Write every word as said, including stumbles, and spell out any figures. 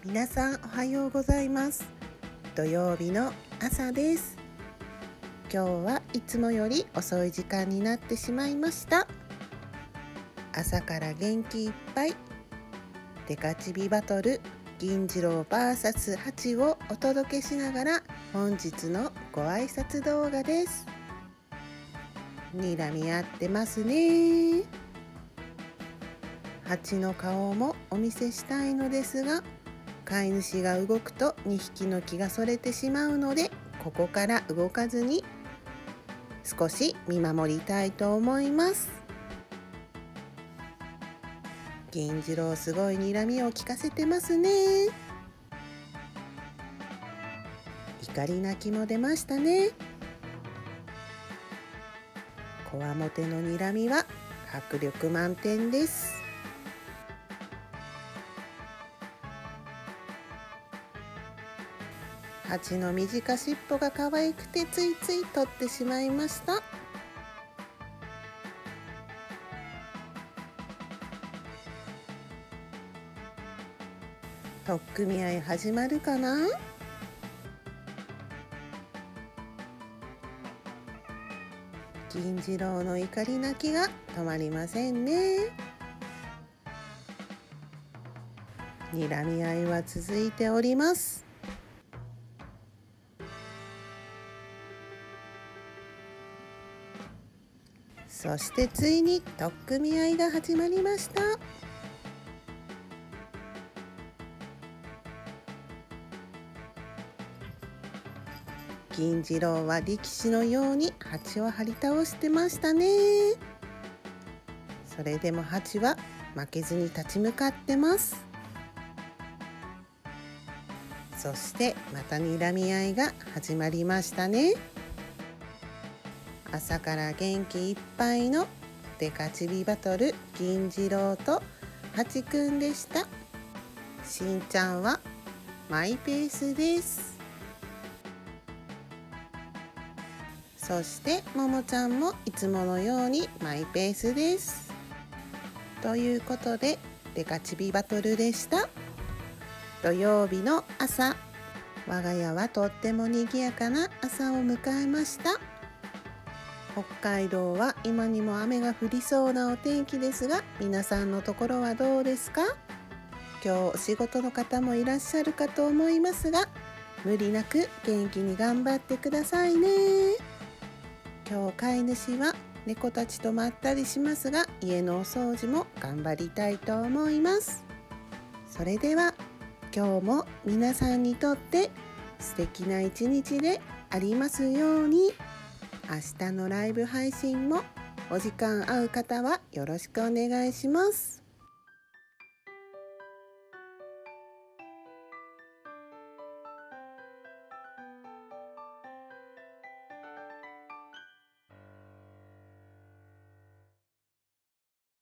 皆さんおはようございます。土曜日の朝です。今日はいつもより遅い時間になってしまいました。朝から元気いっぱいデカチビバトル銀次郎 ブイエス ハチをお届けしながら本日のご挨拶動画です。睨み合ってますね。ハチの顔もお見せしたいのですが、飼い主が動くとにひきの気がそれてしまうので、ここから動かずに少し見守りたいと思います。銀次郎すごい睨みを利かせてますね。怒り泣きも出ましたね。こわもての睨みは迫力満点です。ハチの短尻尾が可愛くてついつい取ってしまいました。取っ組み合い始まるかな。銀次郎の怒り泣きが止まりませんね。睨み合いは続いております。そしてついに取っ組み合いが始まりました。銀次郎は力士のようにハチを張り倒してましたね。それでもハチは負けずに立ち向かってます。そしてまた睨み合いが始まりましたね。朝から元気いっぱいのデカチビバトル銀次郎とハチくんでした。しんちゃんはマイペースです。そしてももちゃんもいつものようにマイペースです。ということでデカチビバトルでした。土曜日の朝、我が家はとっても賑やかな朝を迎えました。北海道は今にも雨が降りそうなお天気ですが、皆さんのところはどうですか？今日お仕事の方もいらっしゃるかと思いますが、無理なく元気に頑張ってくださいね。今日飼い主は猫たちとまったりしますが、家のお掃除も頑張りたいと思います。それでは今日も皆さんにとって素敵な一日でありますように。明日のライブ配信もお時間合う方はよろしくお願いします。